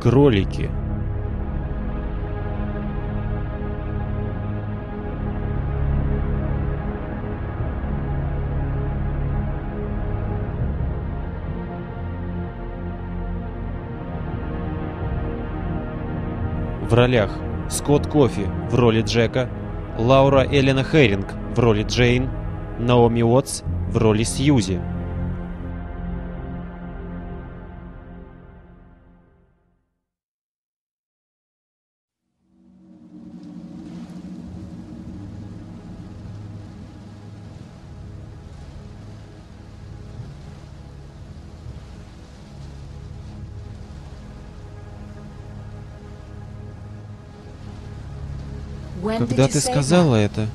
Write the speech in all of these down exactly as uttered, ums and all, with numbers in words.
Кролики. В ролях: Скотт Кофи в роли Джека, Лаура Эллена Хэринг в роли Джейн, Наоми Уотс в роли Сьюзи. Когда ты сказала это?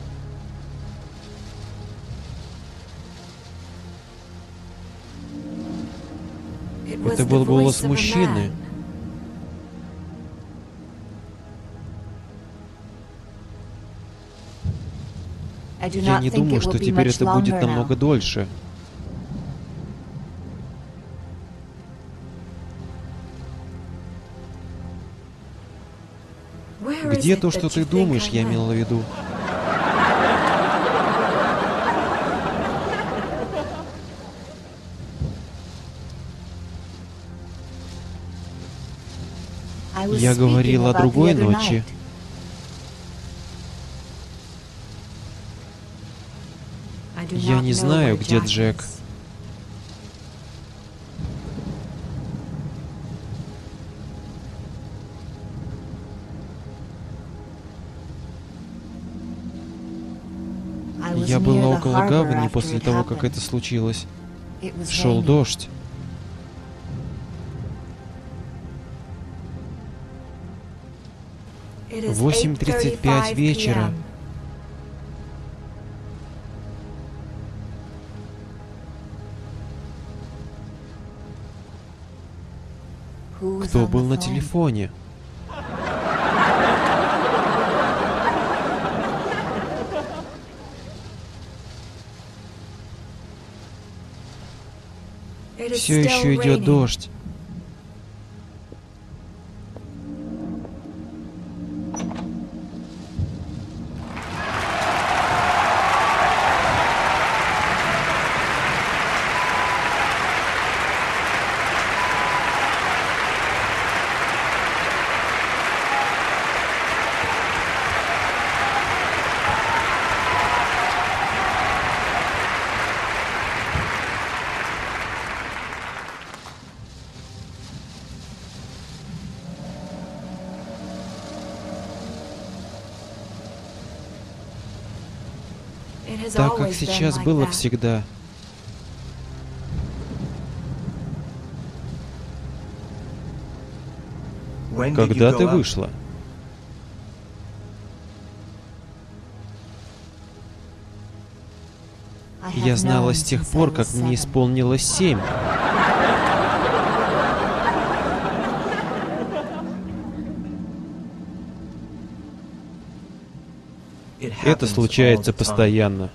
Это был голос мужчины. Я не думаю, что теперь это будет намного дольше. Где то, что ты думаешь, я имела в виду? Я говорила о другой ночи. Я не знаю, где Джек. Я была около гавани после того, как это случилось. Шел дождь. восемь тридцать пять вечера. Кто был на телефоне? Все еще идет дождь. Так, как сейчас было всегда. Когда ты вышла? Я знала с тех пор, как мне исполнилось семь. Это случается постоянно.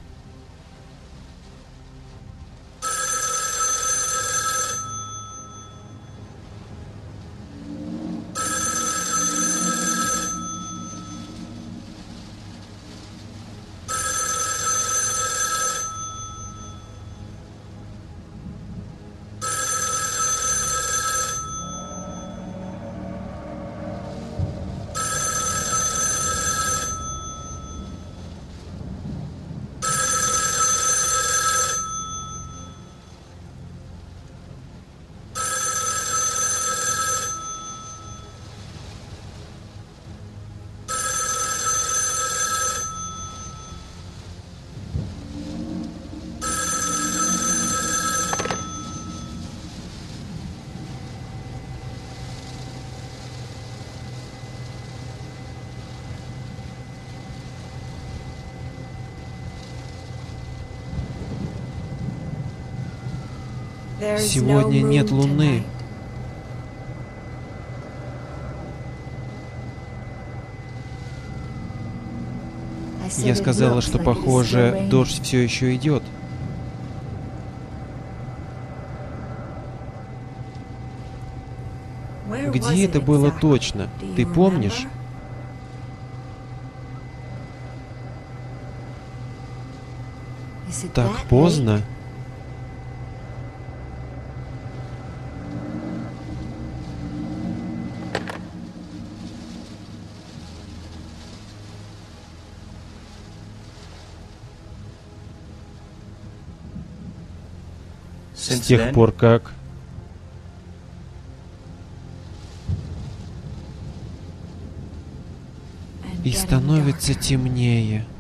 Сегодня нет луны. Я сказала, что, похоже, дождь все еще идет. Где это было точно? Ты помнишь? Так поздно? С тех пор как... И становится темнее.